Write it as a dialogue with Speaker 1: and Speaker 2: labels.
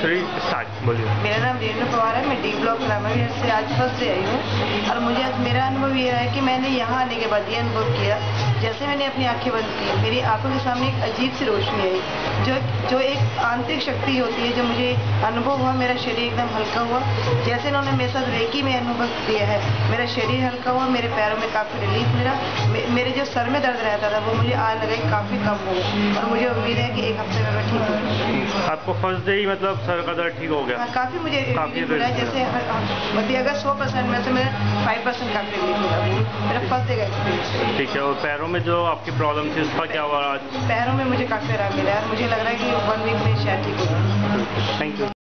Speaker 1: बोलिए।
Speaker 2: मेरा नाम रेणु पवार है। मैं डी ब्लॉक रामावीर से आज फर्स्ट डे आई हूँ और मुझे आज मेरा अनुभव ये है कि मैंने यहाँ आने के बाद ये अनुभव किया, जैसे मैंने अपनी आंखें बंद की मेरी आंखों के सामने एक अजीब सी रोशनी आई, जो एक आंतरिक शक्ति होती है, जो मुझे अनुभव हुआ। मेरा शरीर एकदम हल्का हुआ, जैसे इन्होंने मेरे साथ रेकी में अनुभव किया है। मेरा शरीर हल्का हुआ, मेरे पैरों में काफ़ी रिलीफ मिला। मेरे जो सर में दर्द रहता था वो मुझे आज लगा कि काफ़ी कम हो गया और मुझे उम्मीद है कि एक हफ्ते में मैं ठीक हो जाऊँगी।
Speaker 1: आपको फर्स्ट डे ही मतलब सर का दर्द ठीक हो गया?
Speaker 2: हाँ, काफ़ी मुझे रिलीफ मिला। जैसे मतलब अगर 100% में से मेरा 5% काफ़ी रिलीफ मिला। मेरा फर्स्ट डे का एक्सपीरियंस।
Speaker 1: ठीक है। और पैरों में जो आपकी प्रॉब्लम थी उसका क्या हुआ आज?
Speaker 2: पैरों में मुझे काफ़ी आराम मिला और मुझे लग रहा है कि 1 वीक में शायद ठीक हो जाए।
Speaker 1: Thank you.